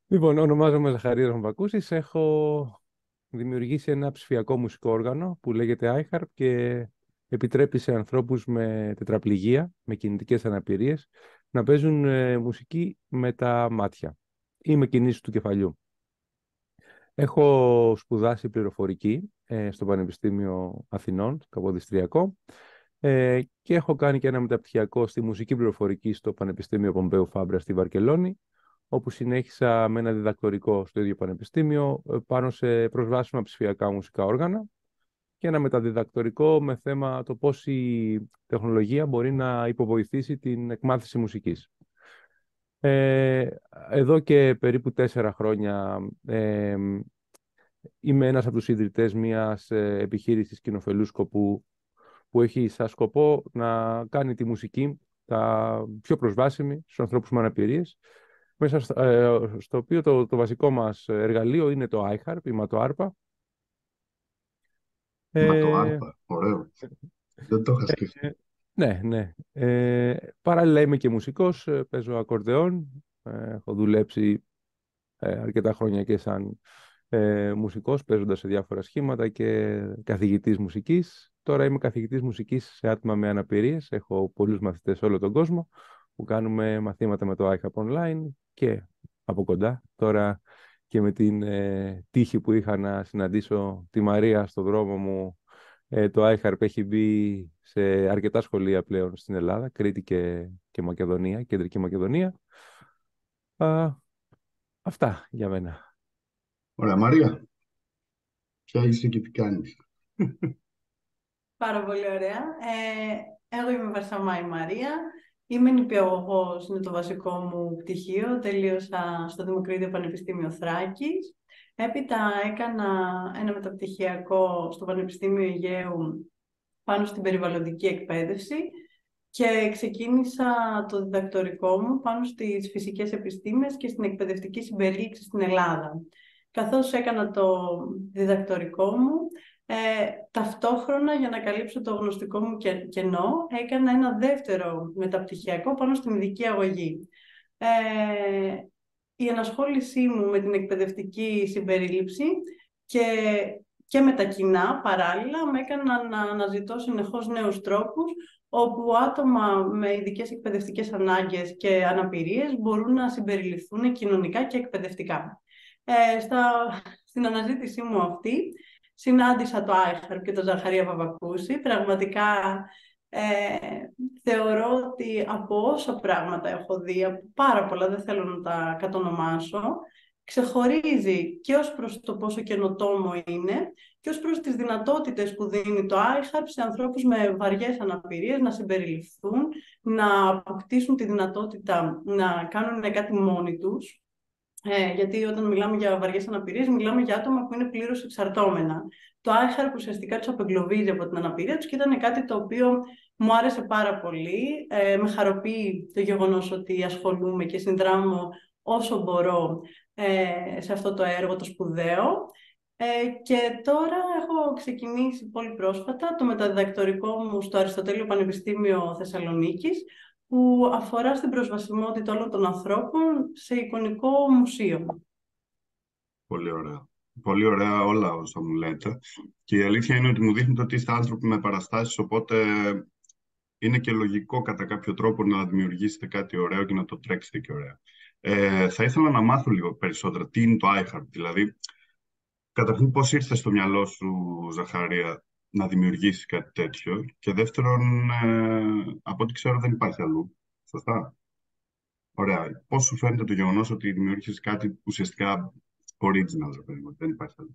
Λοιπόν, ονομάζομαι Ζαχαρίας Βαμβακούσης. Έχω δημιουργήσει ένα ψηφιακό μουσικό όργανο που λέγεται iHarp και επιτρέπει σε ανθρώπους με τετραπληγία, με κινητικές αναπηρίες, να παίζουν μουσική με τα μάτια ή με κινήσεις του κεφαλιού. Έχω σπουδάσει πληροφορική στο Πανεπιστήμιο Αθηνών, στο Καποδιστριακό, και έχω κάνει και ένα μεταπτυχιακό στη μουσική πληροφορική στο Πανεπιστήμιο Πομπέου Φάμπρα στη Βαρκελόνη, όπου συνέχισα με ένα διδακτορικό στο ίδιο πανεπιστήμιο πάνω σε προσβάσιμα ψηφιακά μουσικά όργανα και ένα μεταδιδακτορικό με θέμα το πώς η τεχνολογία μπορεί να υποβοηθήσει την εκμάθηση μουσικής. Εδώ και περίπου 4 χρόνια είμαι ένας από τους ιδρυτές μιας επιχείρησης κοινοφελούς σκοπού που έχει σαν σκοπό να κάνει τη μουσική τα πιο προσβάσιμη στους ανθρώπους με αναπηρίες, μέσα στο οποίο το βασικό μας εργαλείο είναι το iHarp, η ματοάρπα. Μα το Ε, άρπα, ωραίο. Δεν το είχα σκεφτεί. ναι, ναι. Παράλληλα είμαι και μουσικός, παίζω ακορντεόν. Έχω δουλέψει αρκετά χρόνια και σαν μουσικός, παίζοντας σε διάφορα σχήματα και καθηγητής μουσικής. Τώρα είμαι καθηγητής μουσικής σε άτομα με αναπηρίες. Έχω πολλούς μαθητές σε όλο τον κόσμο που κάνουμε μαθήματα με το iHarp Online και από κοντά. Τώρα και με την τύχη που είχα να συναντήσω τη Μαρία στο δρόμο μου, το iHarp έχει μπει σε αρκετά σχολεία πλέον στην Ελλάδα, Κρήτη και Μακεδονία, Κεντρική Μακεδονία. Α, αυτά για μένα. Ωραία, Μαρία, ποια είσαι και τι κάνεις? Πάρα πολύ ωραία. Εγώ είμαι Βαρσαμάη Μαρία. Είμαι νηπιαγωγός, είναι το βασικό μου πτυχίο. Τελείωσα στο Δημοκρίτιο Πανεπιστήμιο Θράκης. Έπειτα έκανα ένα μεταπτυχιακό στο Πανεπιστήμιο Αιγαίου πάνω στην περιβαλλοντική εκπαίδευση και ξεκίνησα το διδακτορικό μου πάνω στις φυσικές επιστήμες και στην εκπαιδευτική συμπερίληψη στην Ελλάδα. Καθώς έκανα το διδακτορικό μου, ταυτόχρονα για να καλύψω το γνωστικό μου κενό, έκανα ένα δεύτερο μεταπτυχιακό πάνω στην ειδική αγωγή. Η ενασχόλησή μου με την εκπαιδευτική συμπερίληψη και με τα κοινά παράλληλα με έκαναν να αναζητώ συνεχώς νέους τρόπους όπου άτομα με ειδικές εκπαιδευτικές ανάγκες και αναπηρίες μπορούν να συμπεριληφθούν κοινωνικά και εκπαιδευτικά. Στην αναζήτησή μου αυτή συνάντησα το iHarp και τον Ζαχαρία Βαμβακούση. Πραγματικά θεωρώ ότι από όσα πράγματα έχω δει, από πάρα πολλά, δεν θέλω να τα κατονομάσω, ξεχωρίζει και ως προς το πόσο καινοτόμο είναι και ως προς τις δυνατότητες που δίνει το iHarp σε ανθρώπους με βαριές αναπηρίες να συμπεριληφθούν, να αποκτήσουν τη δυνατότητα να κάνουν κάτι μόνοι τους. Γιατί όταν μιλάμε για βαριές αναπηρίες, μιλάμε για άτομα που είναι πλήρως εξαρτώμενα. Το iHarp ουσιαστικά τους απεγκλωβίζει από την αναπηρία τους και ήταν κάτι το οποίο μου άρεσε πάρα πολύ. Με χαροποιεί το γεγονός ότι ασχολούμαι και συνδράμω όσο μπορώ σε αυτό το έργο το σπουδαίο. Και τώρα έχω ξεκινήσει πολύ πρόσφατα το μεταδιδακτορικό μου στο Αριστοτέλειο Πανεπιστήμιο Θεσσαλονίκης, που αφορά στην προσβασιμότητα όλων των ανθρώπων σε εικονικό μουσείο. Πολύ ωραία. Πολύ ωραία όλα όσα μου λέτε. Και η αλήθεια είναι ότι μου δείχνετε ότι είστε άνθρωποι με παραστάσεις, οπότε είναι και λογικό κατά κάποιο τρόπο να δημιουργήσετε κάτι ωραίο και να το τρέξετε και ωραία. Θα ήθελα να μάθω λίγο περισσότερα τι είναι το iHeart, δηλαδή καταρχήν πώς ήρθε στο μυαλό σου, Ζαχαρία, να δημιουργήσει κάτι τέτοιο, και δεύτερον, από ό,τι ξέρω δεν υπάρχει αλλού. Σωστά? Ωραία. Πώς σου φαίνεται το γεγονός ότι δημιούργησες κάτι ουσιαστικά original, ρε παιδί μου, δεν υπάρχει αλλού?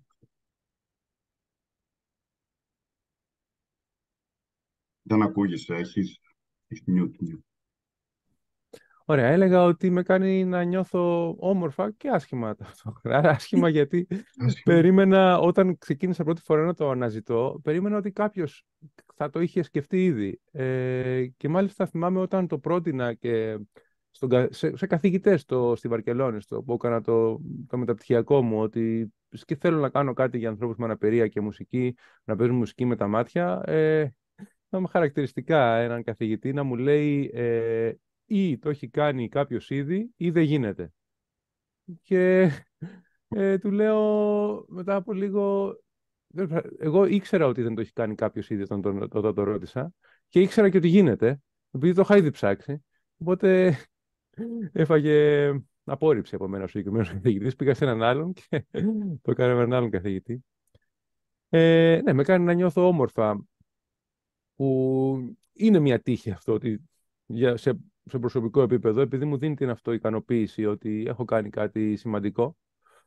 Δεν ακούγεσαι, έχεις mute. Ωραία, έλεγα ότι με κάνει να νιώθω όμορφα και άσχημα ταυτόχρονα. Άσχημα γιατί Άσχημα. περίμενα, όταν ξεκίνησα πρώτη φορά να το αναζητώ, περίμενα ότι κάποιος θα το είχε σκεφτεί ήδη. Και μάλιστα θυμάμαι όταν το πρότεινα και σε καθηγητές στη Βαρκελόνη, που έκανα το μεταπτυχιακό μου, ότι και θέλω να κάνω κάτι για ανθρώπους με αναπηρία και μουσική, να παίζουν μουσική με τα μάτια. Είχαμε χαρακτηριστικά έναν καθηγητή να μου λέει ή το έχει κάνει κάποιος ήδη ή δεν γίνεται. και του λέω μετά από λίγο... Εγώ ήξερα ότι δεν το έχει κάνει κάποιος ήδη όταν το ρώτησα και ήξερα και ότι γίνεται, επειδή το είχα ήδη ψάξει. Οπότε έφαγε απόρριψη από μένα ο συγκεκριμένος καθηγητής. Πήγα σε έναν άλλον και το έκανα με έναν άλλον καθηγητή. Ναι, με κάνει να νιώθω όμορφα, που είναι μια τύχη αυτό ότι σε προσωπικό επίπεδο, επειδή μου δίνει την αυτοικανοποίηση ότι έχω κάνει κάτι σημαντικό.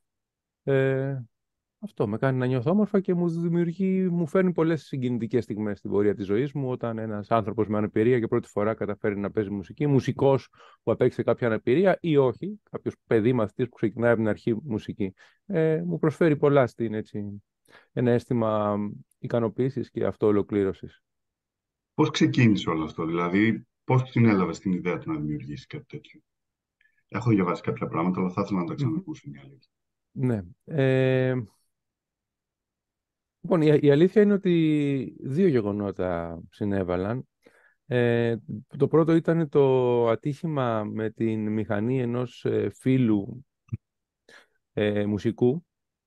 Αυτό με κάνει να νιώθω όμορφα και μου φέρνει πολλές συγκινητικές στιγμές στην πορεία της ζωής μου, όταν ένας άνθρωπος με αναπηρία για πρώτη φορά καταφέρει να παίζει μουσική, μουσικός που απέκτησε κάποια αναπηρία ή όχι, κάποιος παιδί μαθητής που ξεκινάει από την αρχή μουσική. Μου προσφέρει πολλά ένα αίσθημα ικανοποίησης και αυτοολοκλήρωσης. Πώς ξεκίνησε όλο αυτό, δηλαδή πώς συνέλαβες την ιδέα του να δημιουργήσεις κάτι τέτοιο? Έχω διαβάσει κάποια πράγματα, αλλά θα ήθελα να τα ξανακούσω μια αλήθεια. Ναι. Λοιπόν, η αλήθεια είναι ότι δύο γεγονότα συνέβαλαν. Το πρώτο ήταν το ατύχημα με την μηχανή ενός φίλου μουσικού.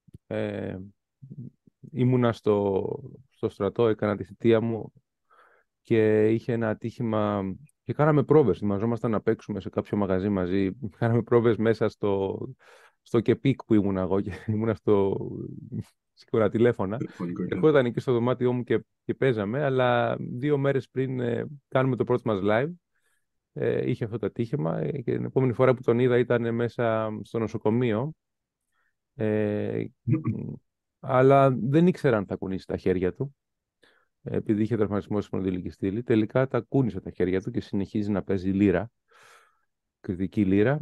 Ήμουνα στο στρατό, έκανα τη θητεία μου και είχε ένα ατύχημα και κάναμε πρόβες. Ετοιμαζόμασταν να παίξουμε σε κάποιο μαγαζί μαζί. Κάναμε πρόβες μέσα στο ΚΕΠΙΚ που ήμουν εγώ και ήμουνα σίγουρα τηλέφωνα. Ερχόταν εκεί στο δωμάτιό μου και παίζαμε, αλλά 2 μέρες πριν κάνουμε το πρώτο μας live, είχε αυτό το ατύχημα και την επόμενη φορά που τον είδα ήταν μέσα στο νοσοκομείο. Αλλά δεν ήξερα αν θα κουνήσει τα χέρια του, επειδή είχε τραυματισμό στη σπονδυλική στήλη. Τελικά τα κούνησε τα χέρια του και συνεχίζει να παίζει λύρα, κριτική λύρα.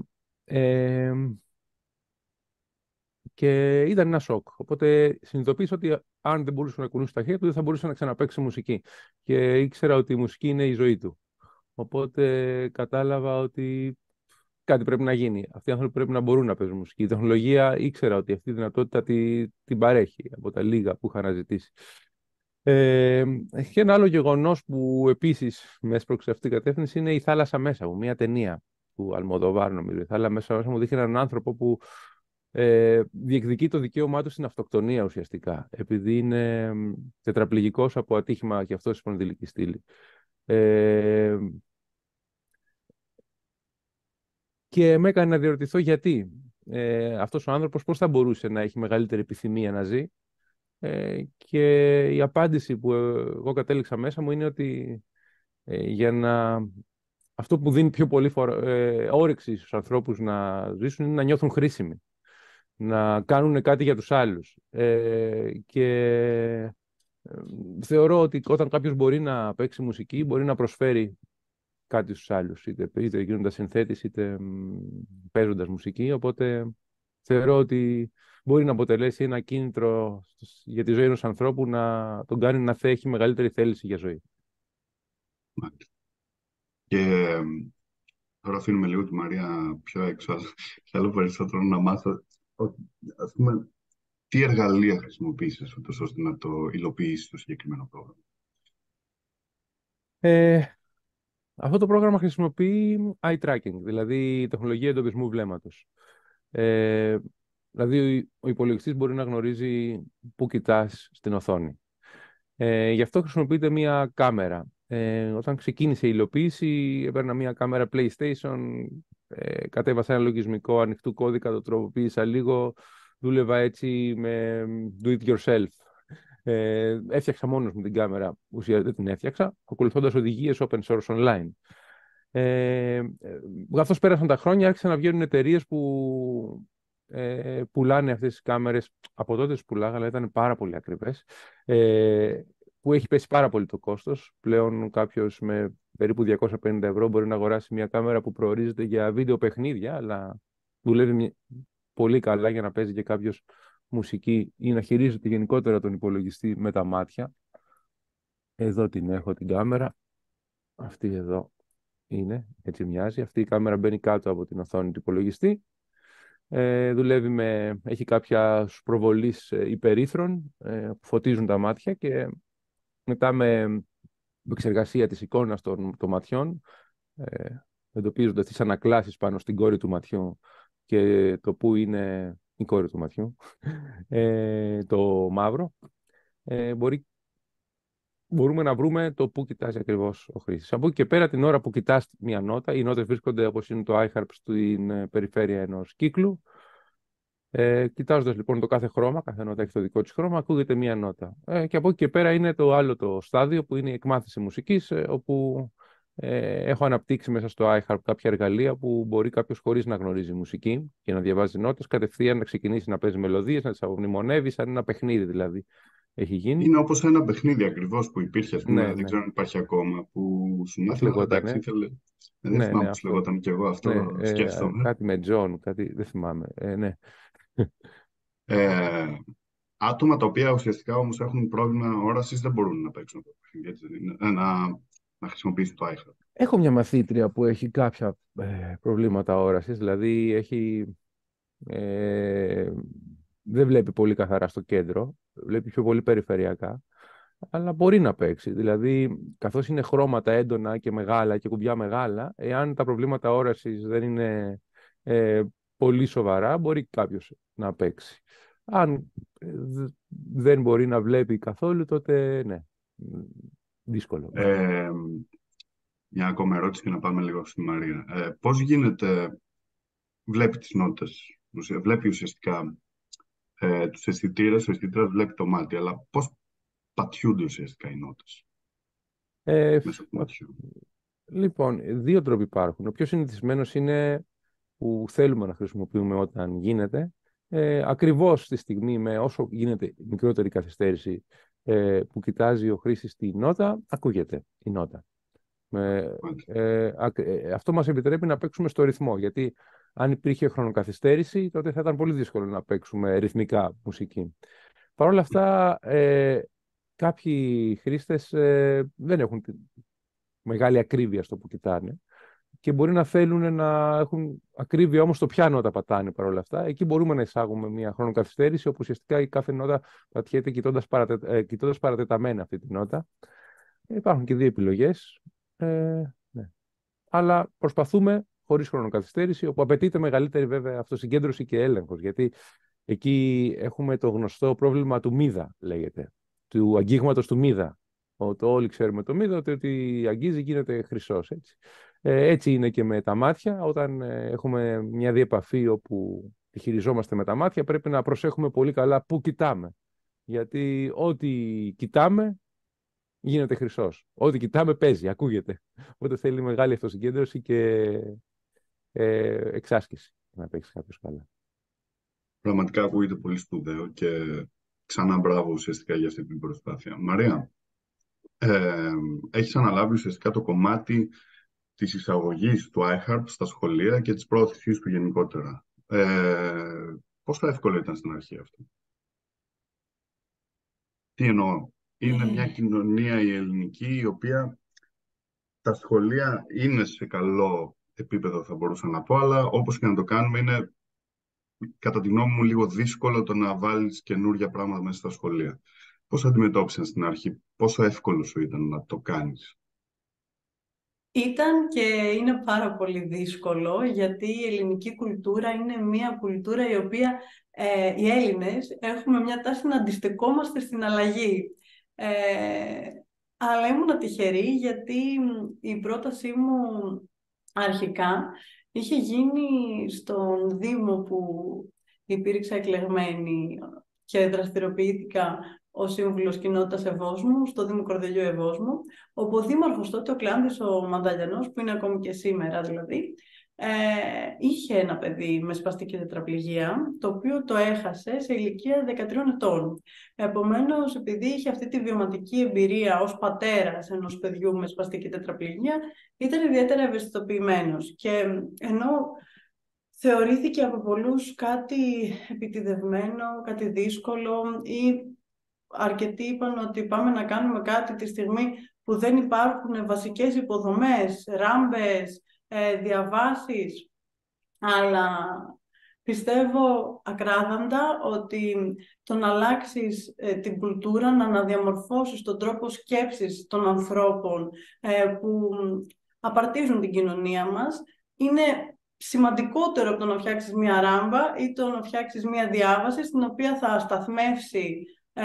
Και ήταν ένα σοκ. Οπότε συνειδητοποίησα ότι αν δεν μπορούσε να κουνήσει τα χέρια του, δεν θα μπορούσε να ξαναπαίξει μουσική. Και ήξερα ότι η μουσική είναι η ζωή του. Οπότε κατάλαβα ότι κάτι πρέπει να γίνει. Αυτοί οι άνθρωποι πρέπει να μπορούν να παίζουν μουσική. Η τεχνολογία ήξερα ότι αυτή τη δυνατότητα την παρέχει από τα λίγα που είχα αναζητήσει. Και ένα άλλο γεγονός που επίσης με έσπρωξε αυτή την κατεύθυνση είναι η Θάλασσα Μέσα μου, μια ταινία του Αλμοδοβάρ, νομίζω. Η Θάλασσα Μέσα μου δείχνει έναν άνθρωπο που διεκδικεί το δικαίωμά του στην αυτοκτονία ουσιαστικά, επειδή είναι τετραπληγικός από ατύχημα και αυτό στη σπονδυλική στήλη. Και με έκανε να διερωτηθώ γιατί αυτός ο άνθρωπος πώς θα μπορούσε να έχει μεγαλύτερη επιθυμία να ζει. Και η απάντηση που εγώ κατέληξα μέσα μου είναι ότι αυτό που δίνει πιο πολύ όρεξη στους ανθρώπους να ζήσουν είναι να νιώθουν χρήσιμοι, να κάνουν κάτι για τους άλλους. Και θεωρώ ότι όταν κάποιος μπορεί να παίξει μουσική, μπορεί να προσφέρει κάτι στους άλλους, είτε γίνοντας συνθέτης, είτε παίζοντας μουσική. Οπότε θεωρώ ότι μπορεί να αποτελέσει ένα κίνητρο για τη ζωή ενός ανθρώπου, να τον κάνει να έχει μεγαλύτερη θέληση για ζωή. Και τώρα αφήνουμε λίγο τη Μαρία πιο έξω, αλλά θέλω περισσότερο να μάθω, ας πούμε, τι εργαλεία χρησιμοποίησες ώστε να το υλοποιήσεις το συγκεκριμένο πρόγραμμα. Αυτό το πρόγραμμα χρησιμοποιεί eye tracking, δηλαδή τεχνολογία εντοπισμού βλέμματος. Δηλαδή ο υπολογιστής μπορεί να γνωρίζει πού κοιτάς στην οθόνη. Γι' αυτό χρησιμοποιείται μία κάμερα. Όταν ξεκίνησε η υλοποίηση, έπαιρνα μία κάμερα PlayStation, κατέβασα ένα λογισμικό ανοιχτού κώδικα, το τροποποίησα λίγο, δούλευα έτσι με do it yourself. Έφτιαξα μόνος μου την κάμερα, ουσιαστικά δεν την έφτιαξα, ακολουθώντας οδηγίες open source online. Καθώς πέρασαν τα χρόνια, άρχισαν να βγαίνουν εταιρείες που πουλάνε αυτές τις κάμερες. Από τότε τις πουλάγα, αλλά ήταν πάρα πολύ ακριβές. Που έχει πέσει πάρα πολύ το κόστος. Πλέον κάποιος με περίπου 250 ευρώ μπορεί να αγοράσει μια κάμερα που προορίζεται για βίντεο παιχνίδια, αλλά δουλεύει πολύ καλά για να παίζει και κάποιος μουσική ή να χειρίζεται γενικότερα τον υπολογιστή με τα μάτια. Εδώ την έχω την κάμερα. Αυτή εδώ είναι, έτσι μοιάζει. Αυτή η κάμερα μπαίνει κάτω από την οθόνη του υπολογιστή. Δουλεύει έχει κάποια προβολής υπερήθρων που φωτίζουν τα μάτια και μετά με εξεργασία της εικόνας των ματιών, εντοπίζοντας τις ανακλάσεις πάνω στην κόρη του ματιού και το πού είναι η κόρη του ματιού, το μαύρο, μπορούμε να βρούμε το πού κοιτάζει ακριβώς ο χρήστης. Από εκεί και πέρα, την ώρα που κοιτάς μια νότα, οι νότες βρίσκονται, όπως είναι το iHarp, στην περιφέρεια ενός κύκλου. Κοιτάζοντας λοιπόν το κάθε χρώμα, κάθε νότα έχει το δικό της χρώμα, ακούγεται μία νότα. Και από εκεί και πέρα είναι το άλλο το στάδιο που είναι η εκμάθηση μουσικής, όπου έχω αναπτύξει μέσα στο iHarp κάποια εργαλεία που μπορεί κάποιος χωρίς να γνωρίζει μουσική και να διαβάζει νότες, κατευθείαν να ξεκινήσει να παίζει μελωδίες, να τις απομνημονεύει, σαν ένα παιχνίδι δηλαδή έχει γίνει. Είναι όπως ένα παιχνίδι ακριβώς που υπήρχε, ας πούμε, Ναι, δεν ξέρω αν υπάρχει ακόμα, που σου μάθαινα, εντάξει, λεγότανε. ήθελε. Δεν θυμάμαι πώς λεγόταν και εγώ αυτό, Ναι, σκέφτομαι. κάτι με Τζον, κάτι δεν θυμάμαι. Ναι. Άτομα τα οποία ουσιαστικά όμως έχουν πρόβλημα όρασης δεν μπορούν να παίξουν αυτό το παιχνίδι, έτσι δεν είναι? Να χρησιμοποιήσουν το iHarp. Έχω μια μαθήτρια που έχει κάποια προβλήματα όρασης, δηλαδή δεν βλέπει πολύ καθαρά στο κέντρο, βλέπει πιο πολύ περιφερειακά, αλλά μπορεί να παίξει. Δηλαδή, καθώς είναι χρώματα έντονα και μεγάλα και κουμπιά μεγάλα, εάν τα προβλήματα όρασης δεν είναι πολύ σοβαρά, μπορεί κάποιος να παίξει. Αν δεν μπορεί να βλέπει καθόλου, τότε ναι, δύσκολο. Μια ακόμα ερώτηση και να πάμε λίγο στη Μαρία. Πώς γίνεται, βλέπει τις νότες, βλέπει ουσιαστικά τους αισθητήρες, ο αισθητήρας βλέπει το μάτι, αλλά πώς πατιούνται ουσιαστικά οι νότες μέσω του ματιού? Λοιπόν, δύο τρόποι υπάρχουν. Ο πιο συνηθισμένος είναι που θέλουμε να χρησιμοποιούμε όταν γίνεται, ακριβώς στη στιγμή με όσο γίνεται μικρότερη καθυστέρηση που κοιτάζει ο χρήστης τη νότα, ακούγεται η νότα. Αυτό μας επιτρέπει να παίξουμε στο ρυθμό, γιατί αν υπήρχε χρονοκαθυστέρηση, τότε θα ήταν πολύ δύσκολο να παίξουμε ρυθμικά μουσική. Παρ' όλα αυτά, κάποιοι χρήστες δεν έχουν μεγάλη ακρίβεια στο που κοιτάνε και μπορεί να θέλουν να έχουν ακρίβεια όμως στο ποια νότα πατάνε παρόλα αυτά. Εκεί μπορούμε να εισάγουμε μια χρονοκαθυστέρηση, όπου ουσιαστικά η κάθε νότα πατιέται κοιτώντας παρατεταμένα αυτή τη νότα. Υπάρχουν και δύο επιλογές. Ναι. Αλλά προσπαθούμε χωρίς χρονοκαθυστέρηση, όπου απαιτείται μεγαλύτερη βέβαια αυτοσυγκέντρωση και έλεγχος, γιατί εκεί έχουμε το γνωστό πρόβλημα του μύδα, λέγεται, του αγγίγματος του μύδα. Όλοι ξέρουμε το μύδα, ότι αγγίζει γίνεται χρυσός, έτσι. Έτσι είναι και με τα μάτια. Όταν έχουμε μια διεπαφή όπου χειριζόμαστε με τα μάτια, πρέπει να προσέχουμε πολύ καλά πού κοιτάμε. Γιατί ό,τι κοιτάμε γίνεται χρυσός. Ό,τι κοιτάμε παίζει, ακούγεται. Οπότε θέλει μεγάλη αυτοσυγκέντρωση και εξάσκηση να παίξει κάποιος καλά. Πραγματικά ακούγεται πολύ σπουδαίο και ξανά μπράβο ουσιαστικά για αυτή την προσπάθεια. Μαρία, έχεις αναλάβει ουσιαστικά το κομμάτι της εισαγωγής του iHarp στα σχολεία και της πρόθεσης του γενικότερα. Πόσο εύκολο ήταν στην αρχή αυτό? Τι εννοώ? Είναι μια κοινωνία η ελληνική, η οποία τα σχολεία είναι σε καλό επίπεδο, θα μπορούσα να πω, αλλά όπως και να το κάνουμε, είναι κατά τη γνώμη μου λίγο δύσκολο το να βάλεις καινούργια πράγματα μέσα στα σχολεία. Πώς αντιμετώπισαν στην αρχή, πόσο εύκολο σου ήταν να το κάνεις? Ήταν και είναι πάρα πολύ δύσκολο, γιατί η ελληνική κουλτούρα είναι μια κουλτούρα η οποία οι Έλληνες έχουμε μια τάση να αντιστεκόμαστε στην αλλαγή. Αλλά ήμουν τυχερή, γιατί η πρότασή μου αρχικά είχε γίνει στον Δήμο που υπήρξα εκλεγμένη και δραστηριοποιήθηκα ως σύμβουλος κοινότητας Ευόσμου, στο Δήμο Κορδελιού Ευόσμου, όπου ο δήμαρχος τότε, ο Κλάντης ο Μανταλιανός, που είναι ακόμη και σήμερα δηλαδή, είχε ένα παιδί με σπαστική τετραπληγία, το οποίο το έχασε σε ηλικία 13 ετών. Επομένως, επειδή είχε αυτή τη βιωματική εμπειρία ως πατέρας ενός παιδιού με σπαστική τετραπληγία, ήταν ιδιαίτερα ευαισθητοποιημένος. Και ενώ θεωρήθηκε από πολλούς κάτι επιτηδευμένο, κάτι δύσκολο, ή αρκετοί είπαν ότι πάμε να κάνουμε κάτι τη στιγμή που δεν υπάρχουν βασικές υποδομές, ράμπες, διαβάσεις, αλλά πιστεύω ακράδαντα ότι το να αλλάξεις την κουλτούρα, να αναδιαμορφώσεις τον τρόπο σκέψης των ανθρώπων που απαρτίζουν την κοινωνία μας, είναι σημαντικότερο από το να φτιάξεις μία ράμπα ή το να φτιάξεις μία διάβαση στην οποία θα σταθμεύσει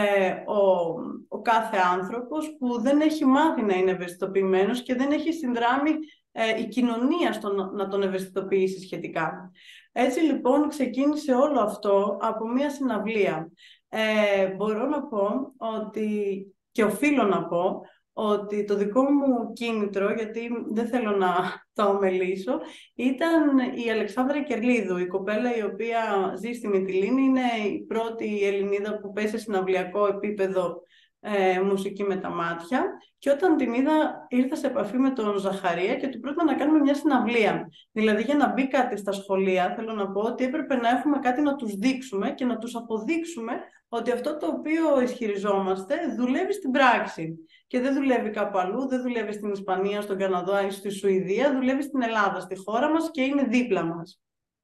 ο κάθε άνθρωπος που δεν έχει μάθει να είναι ευαισθητοποιημένος και δεν έχει συνδράμει η κοινωνία να τον ευαισθητοποιήσει σχετικά. Έτσι λοιπόν ξεκίνησε όλο αυτό από μία συναυλία. Μπορώ να πω ότι, και οφείλω να πω, ότι το δικό μου κίνητρο, γιατί δεν θέλω να τα ομελήσω, ήταν η Αλεξάνδρα Κερλίδου, η κοπέλα η οποία ζει στη Μυτιλήνη, είναι η πρώτη Ελληνίδα που παίζει σε συναυλιακό επίπεδο μουσική με τα μάτια, και όταν την είδα ήρθα σε επαφή με τον Ζαχαρία και του πρότεινα να κάνουμε μια συναυλία. Δηλαδή για να μπει κάτι στα σχολεία, θέλω να πω ότι έπρεπε να έχουμε κάτι να τους δείξουμε και να τους αποδείξουμε ότι αυτό το οποίο ισχυριζόμαστε δουλεύει στην πράξη. Και δεν δουλεύει κάπου αλλού, δεν δουλεύει στην Ισπανία, στον Καναδά ή στη Σουηδία, δουλεύει στην Ελλάδα, στη χώρα μας και είναι δίπλα μας.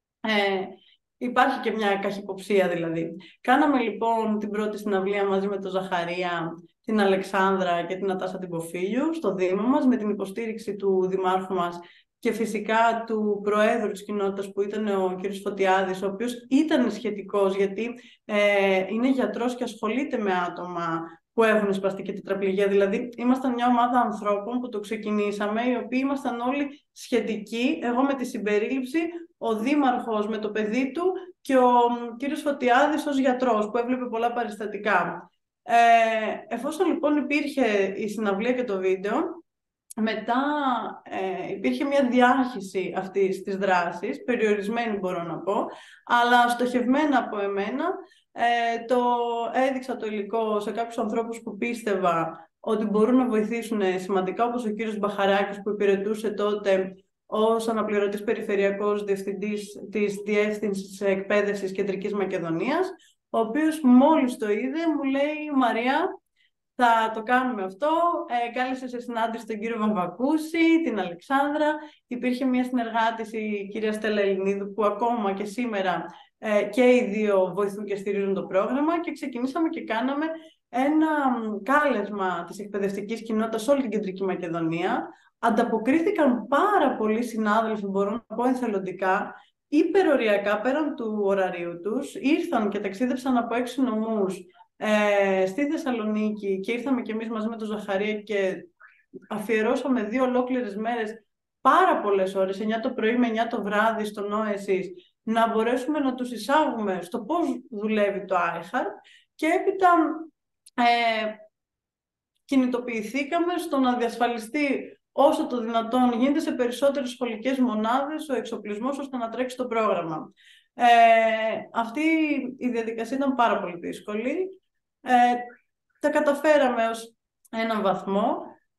Υπάρχει και μια καχυποψία δηλαδή. Κάναμε λοιπόν την πρώτη συναυλία μαζί με τον Ζαχαρία, την Αλεξάνδρα και την Νατάσα την Ποφίλιου στο Δήμο μας, με την υποστήριξη του Δημάρχου μας και φυσικά του Προέδρου της κοινότητας που ήταν ο κ. Φωτιάδης, ο οποίος ήταν σχετικός γιατί είναι γιατρός και ασχολείται με άτομα που έχουν σπαστική τετραπληγία. Δηλαδή, ήμασταν μια ομάδα ανθρώπων που το ξεκινήσαμε, οι οποίοι ήμασταν όλοι σχετικοί, εγώ με τη συμπερίληψη, ο Δήμαρχος με το παιδί του και ο κύριος Φωτιάδης ως γιατρός, που έβλεπε πολλά παριστατικά. Εφόσον λοιπόν υπήρχε η συναυλία και το βίντεο, μετά υπήρχε μια διάχυση αυτής της δράσης, περιορισμένη μπορώ να πω, αλλά στοχευμένα από εμένα. Έδειξα το υλικό σε κάποιους ανθρώπους που πίστευα ότι μπορούν να βοηθήσουν σημαντικά, όπως ο κύριος Μπαχαράκης που υπηρετούσε τότε ως αναπληρωτής περιφερειακός διευθυντής της Διεύθυνσης Εκπαίδευσης Κεντρικής Μακεδονίας, ο οποίος μόλις το είδε μου λέει «Μαρία, θα το κάνουμε αυτό». Κάλεσε σε συνάντηση τον κύριο Βαμβακούση, την Αλεξάνδρα. Υπήρχε μια συνεργάτης, η κυρία Στέλλα Ελληνίδου, που ακόμα και σήμερα και οι δύο βοηθούν και στηρίζουν το πρόγραμμα, και ξεκινήσαμε και κάναμε ένα κάλεσμα της εκπαιδευτικής κοινότητας σε όλη την Κεντρική Μακεδονία. Ανταποκρίθηκαν πάρα πολλοί συνάδελφοι, μπορώ να πω εθελοντικά, υπεροριακά πέραν του ωραρίου τους. Ήρθαν και ταξίδεψαν από 6 νομούς στη Θεσσαλονίκη και ήρθαμε και εμείς μαζί με τον Ζαχαρία και αφιερώσαμε 2 ολόκληρες μέρες, πάρα πολλές ώρες, 9 το πρωί με 9 το βράδυ στον ΟΕΣΙΣ, να μπορέσουμε να τους εισάγουμε στο πώς δουλεύει το iHeart, και έπειτα κινητοποιηθήκαμε στο να διασφαλιστεί όσο το δυνατόν γίνεται σε περισσότερες σχολικές μονάδες ο εξοπλισμός ώστε να τρέξει το πρόγραμμα. Αυτή η διαδικασία ήταν πάρα πολύ δύσκολη. Τα καταφέραμε ως έναν βαθμό,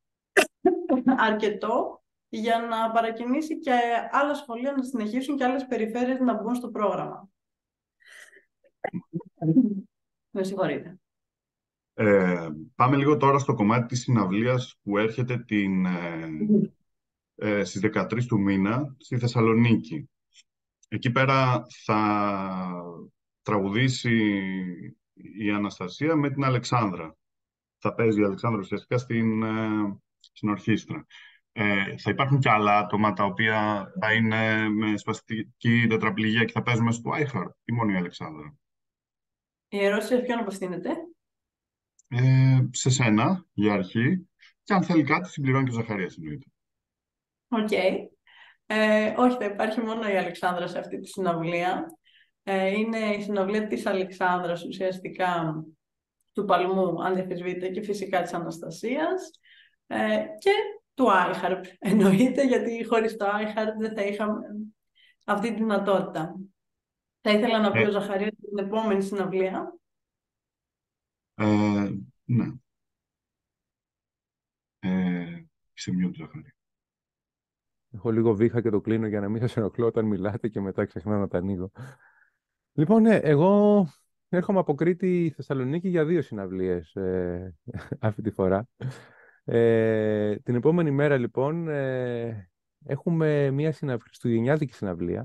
αρκετό, για να παρακινήσει και άλλα σχολεία να συνεχίσουν και άλλες περιφέρειες να μπουν στο πρόγραμμα. Με συγχωρείτε. Πάμε λίγο τώρα στο κομμάτι της συναυλίας που έρχεται στις 13 του μήνα στη Θεσσαλονίκη. Εκεί πέρα θα τραγουδήσει η Αναστασία με την Αλεξάνδρα. Θα παίζει η Αλεξάνδρα ουσιαστικά στην ορχήστρα. Θα υπάρχουν και άλλα άτομα τα οποία θα είναι με σπαστική τετραπληγία και θα παίζουν μέσα στο iHeart, ή μόνο η Αλεξάνδρα? Η ερώτηση σε ποιον απευθύνεται? Σε σένα, για αρχή. Και αν θέλει κάτι, συμπληρώνει και ο Ζαχαρίας, εννοείται. Οκ. Όχι, θα υπάρχει μόνο η Αλεξάνδρα σε αυτή τη συναυλία. Είναι η συναυλία της Αλεξάνδρας, ουσιαστικά του Παλμού, αν διαφυσβείτε, και φυσικά της Αναστασίας. Και του iHeart, εννοείται, γιατί χωρίς το iHeart δεν θα είχαμε αυτή τη δυνατότητα. Θα ήθελα να πει ο Ζαχαρίας την επόμενη συναυλία. Ναι. Σε μειό του Ζαχαρία. Έχω λίγο βήχα και το κλείνω για να μην σας ενοχλώ όταν μιλάτε και μετά ξεχνάω να τα ανοίγω. Λοιπόν, ναι, εγώ έρχομαι από Κρήτη Θεσσαλονίκη για 2 συναυλίες αυτή τη φορά. Την επόμενη μέρα, λοιπόν, έχουμε μια χριστουγεννιάτικη συναυλία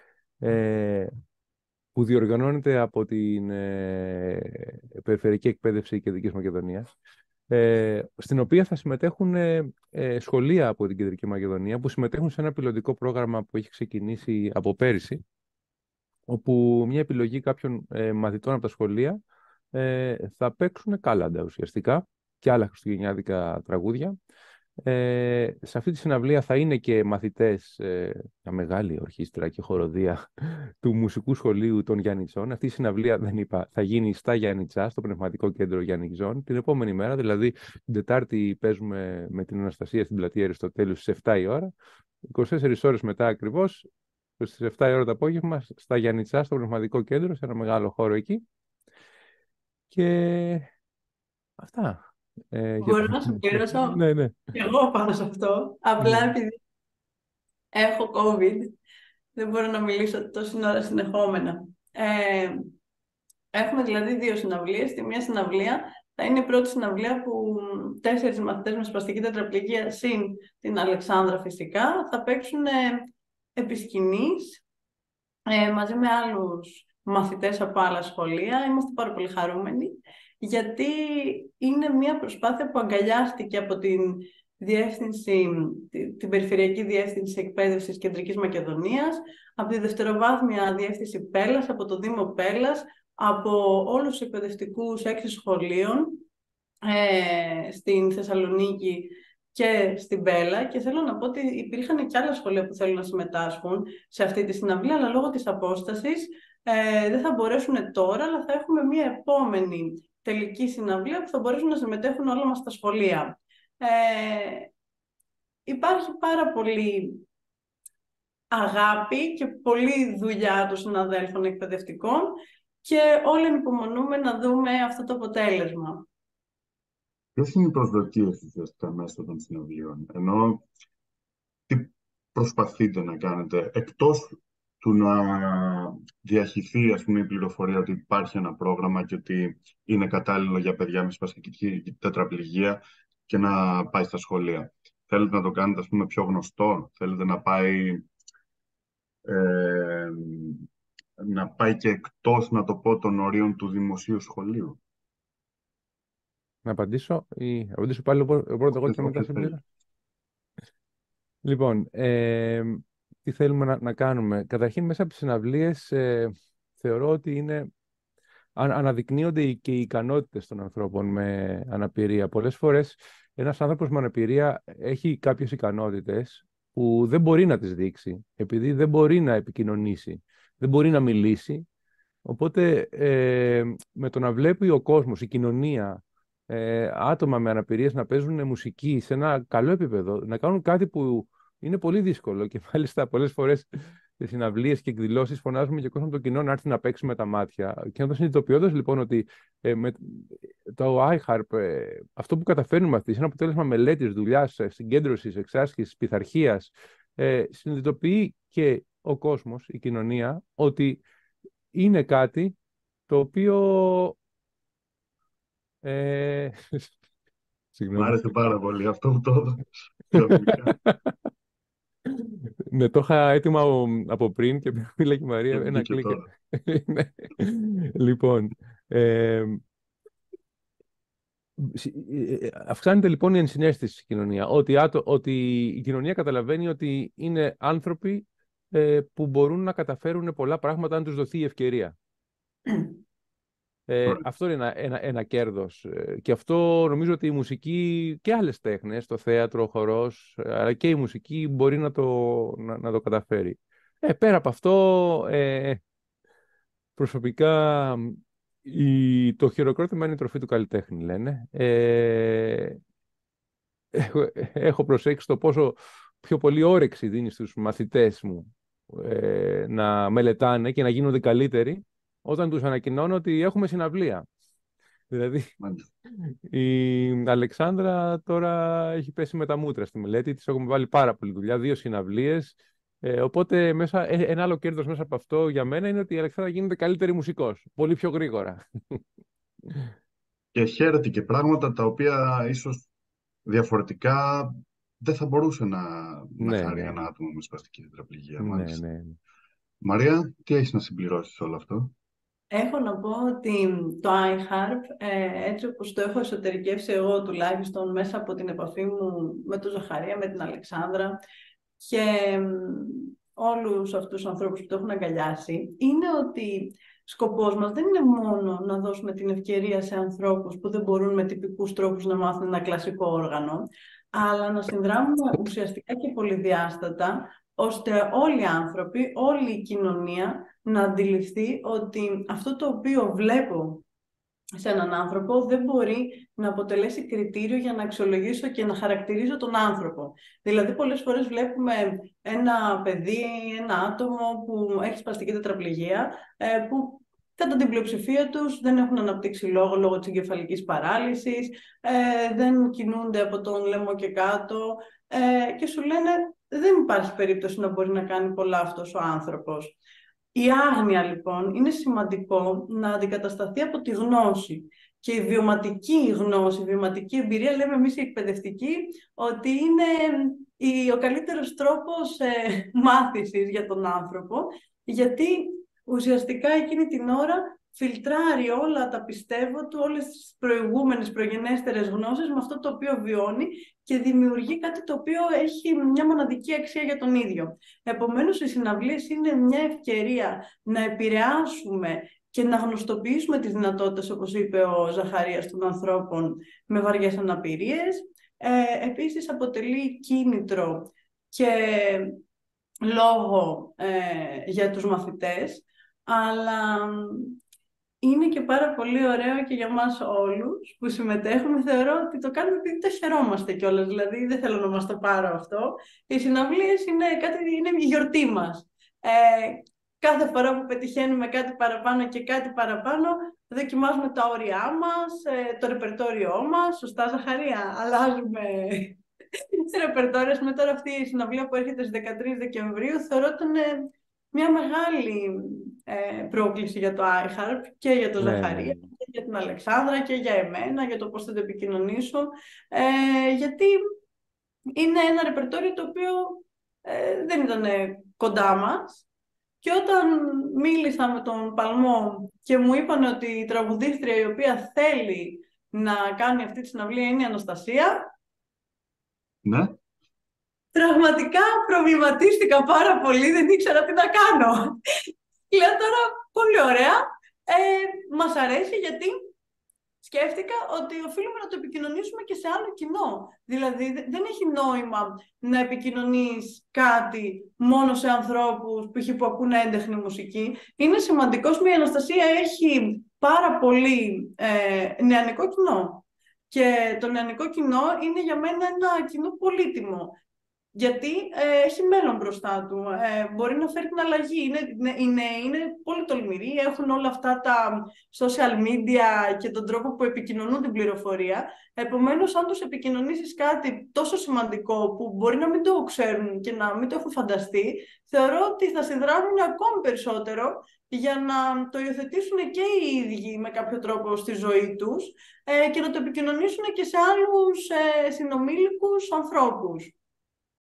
που διοργανώνεται από την Περιφερειακή Εκπαίδευση Κεντρικής Μακεδονίας. στην οποία θα συμμετέχουν σχολεία από την Κεντρική Μακεδονία που συμμετέχουν σε ένα πιλωτικό πρόγραμμα που έχει ξεκινήσει από πέρυσι, όπου μια επιλογή κάποιων μαθητών από τα σχολεία θα παίξουν κάλαντα ουσιαστικά και άλλα χριστουγεννιάτικα τραγούδια. Σε αυτή τη συναυλία θα είναι και μαθητές, μια μεγάλη ορχήστρα και χοροδία του Μουσικού Σχολείου των Γιάννητσών. Αυτή η συναυλία, δεν είπα, θα γίνει στα Γιάννητσά, στο Πνευματικό Κέντρο Γιάννητσών, την επόμενη μέρα, δηλαδή την Τετάρτη παίζουμε με την Αναστασία στην Πλατεία Αριστοτέλους στις 7 η ώρα, 24 ώρες μετά ακριβώς, στις 7 η ώρα το απόγευμα, στα Γιάννητσά, στο Πνευματικό Κέντρο, σε ένα μεγάλο χώρο εκεί. Και αυτά. Μπορώ να σου πληρώσω Ναι, ναι. και εγώ πάνω σε αυτό. Απλά επειδή έχω COVID, δεν μπορώ να μιλήσω τόση ώρα συνεχόμενα. Έχουμε δηλαδή 2 συναυλίες. Στη μία συναυλία θα είναι η πρώτη συναυλία που 4 μαθητές με σπαστική τετραπληγία συν την Αλεξάνδρα φυσικά θα παίξουν επί σκηνής, μαζί με άλλους μαθητές από άλλα σχολεία. Είμαστε πάρα πολύ χαρούμενοι, γιατί είναι μια προσπάθεια που αγκαλιάστηκε από την Περιφερειακή Διεύθυνση Εκπαίδευσης Κεντρικής Μακεδονίας, από τη Δευτεροβάθμια Διεύθυνση Πέλλας, από το Δήμο Πέλλας, από όλους τους εκπαιδευτικούς 6 σχολείων στην Θεσσαλονίκη και στην Πέλλα, και θέλω να πω ότι υπήρχαν και άλλα σχολεία που θέλουν να συμμετάσχουν σε αυτή τη συναυλία, αλλά λόγω της απόστασης δεν θα μπορέσουν τώρα, αλλά θα έχουμε μια επόμενη τελική συναυλία που θα μπορέσουν να συμμετέχουν όλα μας τα σχολεία. Υπάρχει πάρα πολύ αγάπη και πολλή δουλειά των συναδέλφων εκπαιδευτικών και όλοι ανυπομονούμε να δούμε αυτό το αποτέλεσμα. Ποιες είναι οι προσδοκίες ουσιαστικά μέσω των συναυλίων, ενώ τι προσπαθείτε να κάνετε, εκτός του να διαχυθεί, ας πούμε, η πληροφορία ότι υπάρχει ένα πρόγραμμα και ότι είναι κατάλληλο για παιδιά με σπαστική τετραπληγία και να πάει στα σχολεία. Θέλετε να το κάνετε, ας πούμε, πιο γνωστό, θέλετε να πάει και εκτός, να το πω, των ορίων του δημοσίου σχολείου. Να απαντήσω ή απαντήσω πάλι πρώτα εγώ και μετά σε πλήρα. Λοιπόν, τι θέλουμε να κάνουμε. Καταρχήν, μέσα από τις συναυλίες θεωρώ ότι αναδεικνύονται και οι ικανότητες των ανθρώπων με αναπηρία. Πολλές φορές ένας άνθρωπος με αναπηρία έχει κάποιες ικανότητες που δεν μπορεί να τις δείξει, επειδή δεν μπορεί να επικοινωνήσει, δεν μπορεί να μιλήσει. Οπότε, με το να βλέπει ο κόσμος, η κοινωνία, άτομα με αναπηρίες να παίζουν μουσική σε ένα καλό επίπεδο, να κάνουν κάτι που είναι πολύ δύσκολο, και μάλιστα πολλές φορές σε συναυλίες και εκδηλώσεις φωνάζουμε και κόσμο το κοινό να έρθει να παίξει με τα μάτια. Και να το συνειδητοποιώντας λοιπόν ότι με το iHarp αυτό που καταφέρνουμε αυτοί, είναι ένα αποτέλεσμα μελέτης, δουλειάς, συγκέντρωσης, εξάσκησης, πειθαρχίας, συνειδητοποιεί και ο κόσμος, η κοινωνία, ότι είναι κάτι το οποίο... Μ' άρεσε πάρα πολύ αυτό που το έδωσε. Ναι, το είχα έτοιμα από πριν και μίλα και η Μαρία ένα κλικ. Λοιπόν, αυξάνεται λοιπόν η ενσυναίσθηση στην κοινωνία. Ότι η κοινωνία καταλαβαίνει ότι είναι άνθρωποι που μπορούν να καταφέρουν πολλά πράγματα αν τους δοθεί η ευκαιρία. Αυτό είναι ένα κέρδος. Και αυτό νομίζω ότι η μουσική και άλλες τέχνες, το θέατρο, ο χορός, αλλά και η μουσική μπορεί να το καταφέρει. Πέρα από αυτό, προσωπικά, το χειροκρότημα είναι η τροφή του καλλιτέχνη, λένε. Έχω προσέξει το πόσο πιο πολύ όρεξη δίνει στους μαθητές μου να μελετάνε και να γίνονται καλύτεροι όταν τους ανακοινώνω ότι έχουμε συναυλία. Δηλαδή, η Αλεξάνδρα τώρα έχει πέσει με τα μούτρα στη μελέτη, της έχουμε βάλει πάρα πολύ δουλειά, 2 συναυλίες. Οπότε ένα άλλο κέρδος μέσα από αυτό για μένα είναι ότι η Αλεξάνδρα γίνεται καλύτερη μουσικός, πολύ πιο γρήγορα. Και χαίρεται και πράγματα τα οποία ίσως διαφορετικά δεν θα μπορούσε να χαρεί ένα άτομο με σπαστική τετραπληγία. Ναι. Μαρία, τι έχεις να συμπληρώσεις όλο αυτό? Έχω να πω ότι το iHarp, έτσι όπως το έχω εσωτερικεύσει εγώ τουλάχιστον μέσα από την επαφή μου με τον Ζαχαρία, με την Αλεξάνδρα και όλους αυτούς τους ανθρώπους που το έχουν αγκαλιάσει, είναι ότι σκοπός μας δεν είναι μόνο να δώσουμε την ευκαιρία σε ανθρώπους που δεν μπορούν με τυπικούς τρόπους να μάθουν ένα κλασικό όργανο, αλλά να συνδράμουμε ουσιαστικά και πολυδιάστατα, ώστε όλοι οι άνθρωποι, όλη η κοινωνία να αντιληφθεί ότι αυτό το οποίο βλέπω σε έναν άνθρωπο δεν μπορεί να αποτελέσει κριτήριο για να αξιολογήσω και να χαρακτηρίζω τον άνθρωπο. Δηλαδή, πολλές φορές βλέπουμε ένα παιδί, ένα άτομο που έχει σπαστική τετραπληγία, που κατά την πλειοψηφία τους δεν έχουν αναπτύξει λόγω της εγκεφαλικής παράλυσης, δεν κινούνται από τον λαιμό και κάτω και σου λένε δεν υπάρχει περίπτωση να μπορεί να κάνει πολλά αυτός ο άνθρωπος. Η άγνοια, λοιπόν, είναι σημαντικό να αντικατασταθεί από τη γνώση. Και η βιωματική γνώση, η βιωματική εμπειρία, λέμε εμείς οι εκπαιδευτικοί, ότι είναι ο καλύτερος τρόπος μάθησης για τον άνθρωπο, γιατί ουσιαστικά εκείνη την ώρα φιλτράρει όλα τα πιστεύω του, όλες τις προηγούμενες προγενέστερες γνώσεις με αυτό το οποίο βιώνει και δημιουργεί κάτι το οποίο έχει μια μοναδική αξία για τον ίδιο. Επομένως, οι συναυλίες είναι μια ευκαιρία να επηρεάσουμε και να γνωστοποιήσουμε τις δυνατότητες, όπως είπε ο Ζαχαρίας, των ανθρώπων με βαριές αναπηρίες. Επίσης, αποτελεί κίνητρο και λόγο για τους μαθητές, αλλά είναι και πάρα πολύ ωραίο και για μας όλους που συμμετέχουμε. Θεωρώ ότι το κάνουμε επειδή το χαιρόμαστε κιόλας. Δηλαδή, δεν θέλω να μας το πάρω αυτό. Οι συναυλίες είναι η γιορτή μας. Κάθε φορά που πετυχαίνουμε κάτι παραπάνω και κάτι παραπάνω, δοκιμάζουμε τα όρια μας, το ρεπερτόριό μας. Σωστά, Ζαχαρία, αλλάζουμε ρεπερτόριο. Με τώρα αυτή η συναυλία που έρχεται στις 13 Δεκεμβρίου, θεωρώ ότι είναι μια μεγάλη πρόκληση για το iHarp και για τον Ζαχαρία, και για την Αλεξάνδρα και για εμένα, για το πώς θα το επικοινωνήσω, γιατί είναι ένα ρεπερτόριο το οποίο δεν ήταν κοντά μας. Και όταν μίλησα με τον Παλμό και μου είπαν ότι η τραγουδίστρια η οποία θέλει να κάνει αυτή τη συναυλία είναι η Αναστασία, ναι. Πραγματικά προβληματίστηκα πάρα πολύ, δεν ήξερα τι να κάνω. Λέω τώρα, πολύ ωραία, μας αρέσει γιατί σκέφτηκα ότι οφείλουμε να το επικοινωνήσουμε και σε άλλο κοινό. Δηλαδή δεν έχει νόημα να επικοινωνείς κάτι μόνο σε ανθρώπους που ακούνε έντεχνη μουσική. Είναι σημαντικός, η Αναστασία έχει πάρα πολύ νεανικό κοινό. Και το νεανικό κοινό είναι για μένα ένα κοινό πολύτιμο. Γιατί έχει μέλλον μπροστά του, μπορεί να φέρει την αλλαγή. Είναι πολύ τολμηροί, έχουν όλα αυτά τα social media και τον τρόπο που επικοινωνούν την πληροφορία. Επομένως, αν τους επικοινωνήσεις κάτι τόσο σημαντικό που μπορεί να μην το ξέρουν και να μην το έχουν φανταστεί, θεωρώ ότι θα συνδράμουν ακόμη περισσότερο για να το υιοθετήσουν και οι ίδιοι με κάποιο τρόπο στη ζωή τους και να το επικοινωνήσουν και σε άλλους συνομήλικους ανθρώπους.